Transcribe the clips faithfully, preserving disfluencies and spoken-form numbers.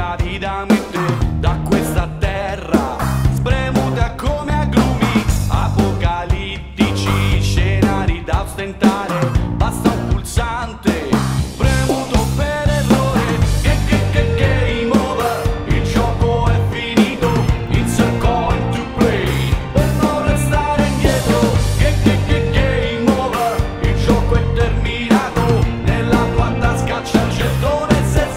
cavi da mettere da questa terra, spremuta come agrumi, apocalittici, scenari da ostentare, basta un pulsante, premuto per errore, che che che game over, il gioco è finito, it's a coin to play, per non restare indietro, che che che game over, il gioco è terminato, nella tua tasca c'è il gettone.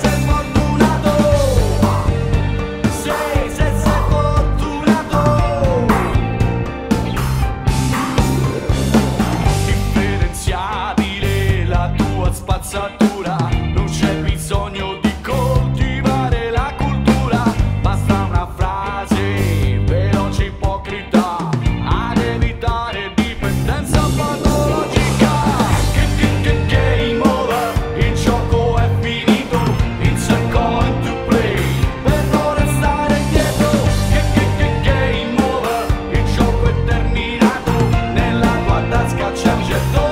Spazzatura, non c'è bisogno di coltivare la cultura, basta una frase veloce, ipocrita, ad evitare dipendenza patologica. Che che che game over, il gioco è finito, it's a coin to play, per non restare indietro. Che che che game over, il gioco è terminato, nella tua tasca c'è un gettone.